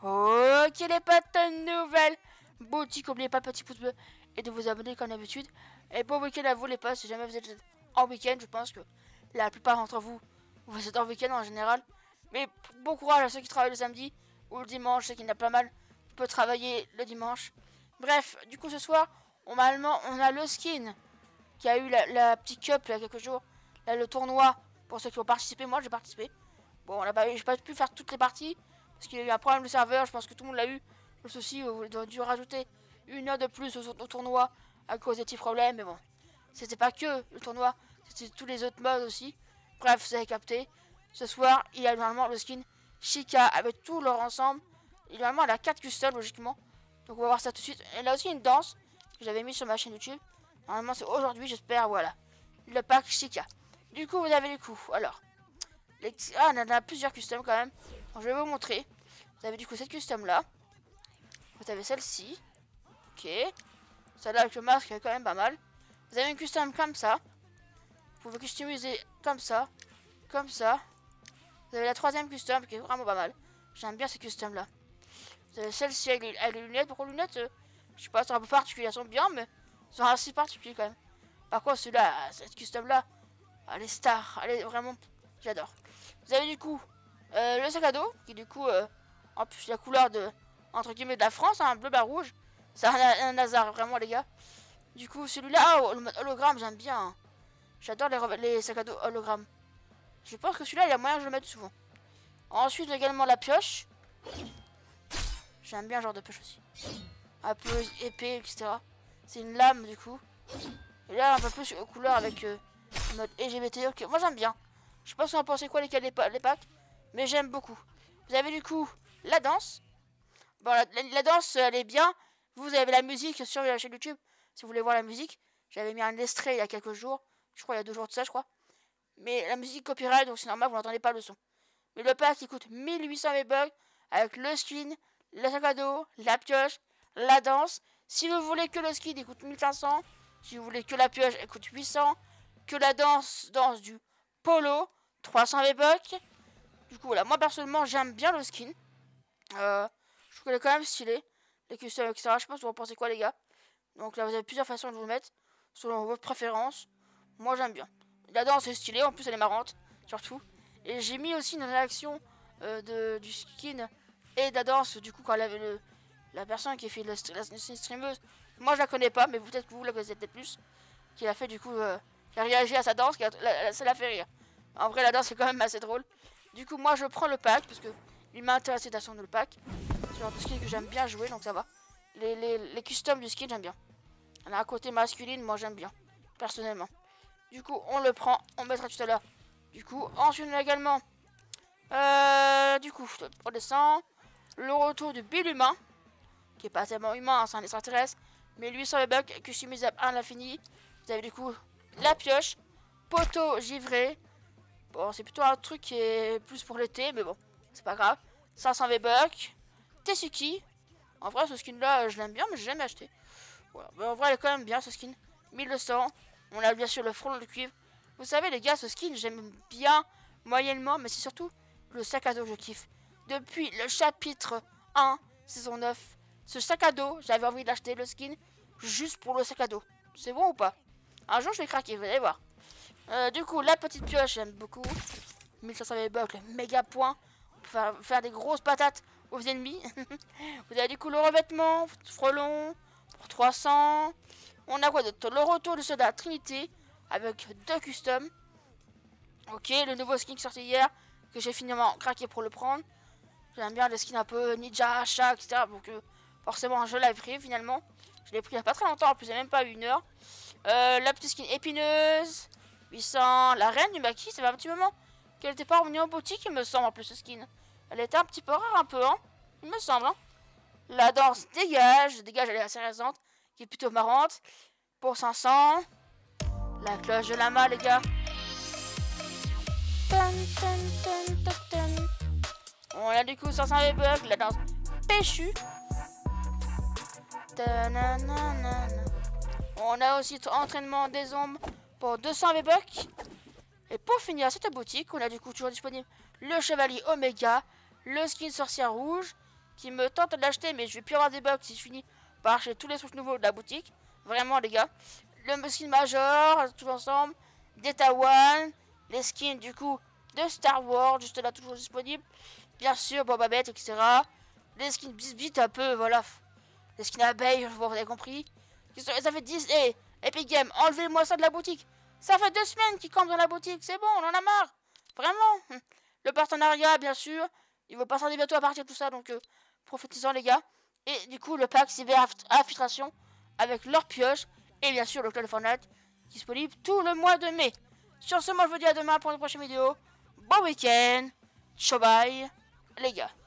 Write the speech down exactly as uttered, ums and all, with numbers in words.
Ok les potes, nouvelle boutique. N'oubliez pas le petit pouce bleu et de vous abonner comme d'habitude. Et bon week-end à vous les potes, si jamais vous êtes en week-end, je pense que la plupart d'entre vous, vous êtes en week-end en général. Mais bon courage à ceux qui travaillent le samedi ou le dimanche, je sais qu'il y en a pas mal qui peuvent travailler le dimanche. Bref, du coup ce soir, on a, on a le skin qui a eu la, la petite cup il y a quelques jours. Là le tournoi, pour ceux qui ont participé, moi j'ai participé. Bon, on a pas, j'ai pas pu faire toutes les parties parce qu'il y a eu un problème de serveur, je pense que tout le monde l'a eu. Le souci, on a dû rajouter une heure de plus au, au tournoi à cause des petits problèmes, mais bon. C'était pas que le tournoi, c'était tous les autres modes aussi. Bref, vous avez capté. Ce soir, il y a normalement le skin Chica avec tout leur ensemble. Et normalement, elle a quatre customs logiquement. Donc on va voir ça tout de suite. Elle a aussi une danse que j'avais mis sur ma chaîne YouTube. Normalement, c'est aujourd'hui, j'espère, voilà. Le pack Chica. Du coup, vous avez les coups. Alors, les... ah, on en a plusieurs customs quand même. Bon, je vais vous montrer. Vous avez du coup cette custom là. Vous avez celle-ci. Ok. Celle-là avec le masque, elle est quand même pas mal. Vous avez une custom comme ça. Vous pouvez customiser comme ça. Comme ça. Vous avez la troisième custom qui est vraiment pas mal. J'aime bien ces customs là. Vous avez celle-ci avec, avec les lunettes. Pourquoi les lunettes euh, je sais pas, c'est un peu particulier. Elles sont bien, mais elles sont assez particulières quand même. Par contre, celui-là, cette custom là, elle est star. Elle est vraiment. J'adore. Vous avez du coup euh, le sac à dos qui, du coup, euh, en plus, la couleur de. Entre guillemets de la France, un hein, bleu bas rouge. C'est un, un hasard, vraiment, les gars. Du coup, celui-là, oh, le mode hologramme, j'aime bien. Hein. J'adore les, les sacs à dos hologramme. Je pense que celui-là, il y a moyen que je le mette souvent. Ensuite, également la pioche. J'aime bien ce genre de pioche aussi. Un peu épais, et cetera. C'est une lame, du coup. Et là, un peu plus aux couleurs avec euh, le mode L G B T. Okay. Moi, j'aime bien. Je sais pas si vous en pensez quoi, lesquels les, les packs. Mais j'aime beaucoup. Vous avez du coup la danse. Bon, la, la, la danse, elle est bien. Vous avez la musique sur la chaîne YouTube. Si vous voulez voir la musique. J'avais mis un extrait il y a quelques jours. Je crois il y a deux jours de ça, je crois. Mais la musique copyright, donc c'est normal, vous n'entendez pas le son. Mais le pack, il coûte mille huit cents V-Bucks avec le skin, le sac à dos, la pioche, la danse. Si vous voulez que le skin, il coûte mille cinq cents. Si vous voulez que la pioche, elle coûte huit cents. Que la danse, danse du polo, trois cents V-Bucks. Du coup, voilà, moi personnellement, j'aime bien le skin. Euh, je trouve qu'elle est quand même stylée. Les customs, et cetera. Je sais pas si vous en pensez quoi, les gars. Donc là, vous avez plusieurs façons de vous le mettre, selon votre préférence. Moi, j'aime bien. La danse est stylée, en plus, elle est marrante, surtout. Et j'ai mis aussi une réaction euh, de, du skin et de la danse, du coup, quand elle avait le, la personne qui a fait la, la, la streameuse. Moi, je la connais pas, mais peut-être que vous la connaissez peut-être plus. Qui a fait, du coup, euh, qui a réagi à sa danse, qui a, la, la, ça l'a fait rire. En vrai, la danse est quand même assez drôle. Du coup, moi, je prends le pack, parce que il m'a intéressé d'acheter le pack. C'est genre de skin que j'aime bien jouer, donc ça va. Les, les, les customs du skin, j'aime bien. On a un côté masculine, moi, j'aime bien, personnellement. Du coup, on le prend, on mettra tout à l'heure. Du coup, ensuite, on a également, euh, du coup, on descend, le retour du Bill humain, qui est pas tellement humain, hein, c'est un extraterrestre, mais lui, sur les bugs, customisable à l'infini. Vous avez du coup la pioche, poteau givré. Bon, c'est plutôt un truc qui est plus pour l'été, mais bon, c'est pas grave. cinq cents V-Bucks, Tetsuki. En vrai, ce skin-là, je l'aime bien, mais j'ai jamais acheté. Voilà. Mais en vrai, elle est quand même bien, ce skin. mille deux cents. On a bien sûr le front de cuivre. Vous savez, les gars, ce skin, j'aime bien moyennement, mais c'est surtout le sac à dos que je kiffe. Depuis le chapitre un, saison neuf, ce sac à dos, j'avais envie d'acheter le skin juste pour le sac à dos. C'est bon ou pas? Un jour, je vais craquer, vous allez voir. Euh, du coup, la petite pioche, j'aime beaucoup. mille cinq cents V-Bucks, le méga point. Pour faire, faire des grosses patates aux ennemis. Vous avez du coup le revêtement, frelon, pour trois cents. On a quoi d'autre? Le retour de soldat Trinité avec deux customs. Ok, le nouveau skin qui est sorti hier, que j'ai finalement craqué pour le prendre. J'aime bien les skins un peu ninja, chat, et cetera. Donc euh, forcément, je l'ai pris finalement. Je l'ai pris il n'y a pas très longtemps, en plus, il n'y a même pas une heure. Euh, la petite skin épineuse, huit cents. La reine du maquis, ça fait un petit moment qu'elle n'était pas revenue en boutique, il me semble, en plus, ce skin. Elle était un petit peu rare, un peu, hein. Il me semble, hein. La danse dégage, dégage, elle est assez récente, qui est plutôt marrante. Pour cinq cents. La cloche de lama, les gars. Dun, dun, dun, dun, dun. On a du coup cinq cents V-Bucks, la danse péchue. On a aussi entraînement des ombres pour deux cents V-Bucks. Et pour finir cette boutique, on a du coup toujours disponible le chevalier Oméga, le skin sorcière rouge, qui me tente d'acheter, mais je vais plus avoir des bugs si je finis par acheter tous les trucs nouveaux de la boutique. Vraiment, les gars. Le skin Major, tout ensemble. Data One. Les skins, du coup, de Star Wars, juste là, toujours disponible. Bien sûr, Boba Fett, et cetera. Les skins Bisbit, un peu, voilà. Les skins abeilles, vous avez compris. Ça fait dix... Eh, Epic Games, enlevez-moi ça de la boutique. Ça fait deux semaines qu'ils campent dans la boutique, c'est bon, on en a marre. Vraiment. Le partenariat, bien sûr. Il va pas tarder bientôt à partir de tout ça, donc euh, profitez-en, les gars. Et du coup, le pack cyber infiltration avec leur pioche. Et bien sûr, le clan Fortnite disponible tout le mois de mai. Sur ce, moi je vous dis à demain pour une prochaine vidéo. Bon week-end. Ciao, bye, les gars.